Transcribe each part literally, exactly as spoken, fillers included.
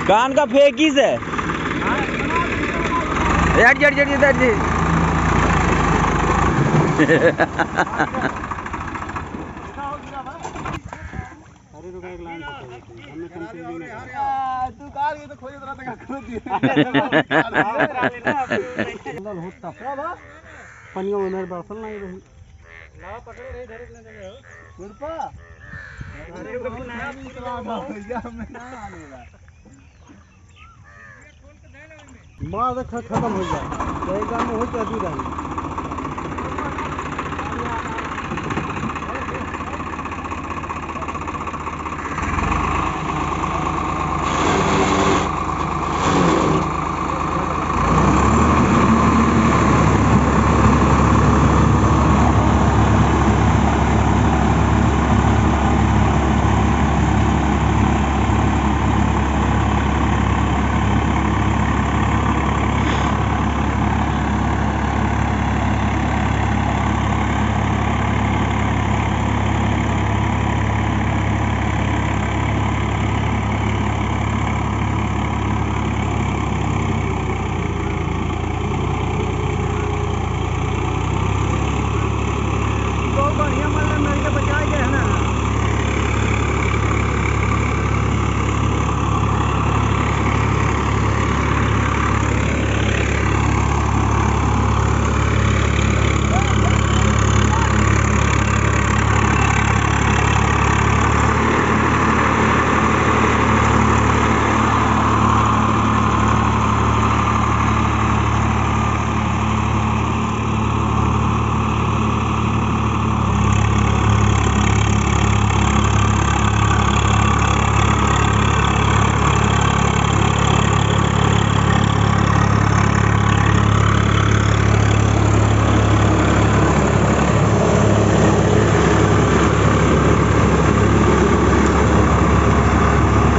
कान का फेंकी से यार जड़ जड़ जड़ जी अरे रुका एक लाइन हमने कंफ्यूजिंग नहीं तू काल ये तो खोज रहा था करो दिए अंदर होता सब पनियों में मेरे बरसल नहीं रही ला पकड़े रही धरे न जगह हो गुरपा अरे वो नया पूरा हो गया मैं ना आलेगा बाद खत्म हो जाए जाएगा में हो जाती रही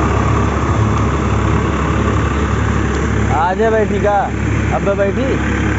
आजे बैठी का अब बैठी।